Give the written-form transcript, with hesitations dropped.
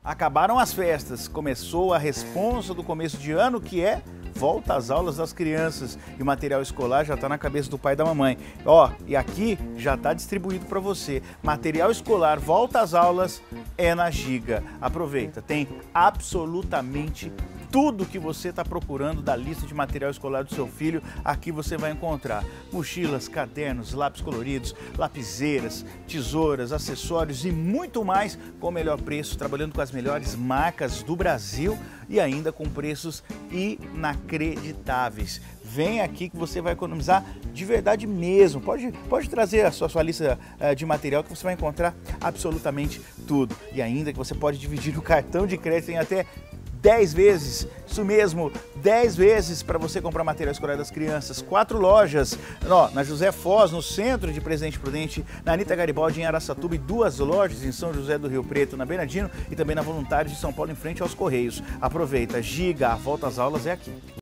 Acabaram as festas, começou a responsa do começo de ano, que é volta às aulas das crianças. E o material escolar já está na cabeça do pai e da mamãe. Ó, e aqui já está distribuído para você. Material escolar, volta às aulas, é na Giga. Aproveita, tem absolutamente tudo que você está procurando da lista de material escolar do seu filho, aqui você vai encontrar. Mochilas, cadernos, lápis coloridos, lapiseiras, tesouras, acessórios e muito mais com o melhor preço, trabalhando com as melhores marcas do Brasil e ainda com preços inacreditáveis. Vem aqui que você vai economizar de verdade mesmo. Pode trazer a sua lista de material que você vai encontrar absolutamente tudo. E ainda que você pode dividir o cartão de crédito em até 10 vezes, isso mesmo, 10 vezes para você comprar material escolar das crianças. 4 lojas, na José Foz, no centro de Presidente Prudente, na Anita Garibaldi, em Araçatuba, e 2 lojas em São José do Rio Preto, na Bernardino, e também na Voluntários de São Paulo, em frente aos Correios. Aproveita, Giga, a volta às aulas é aqui.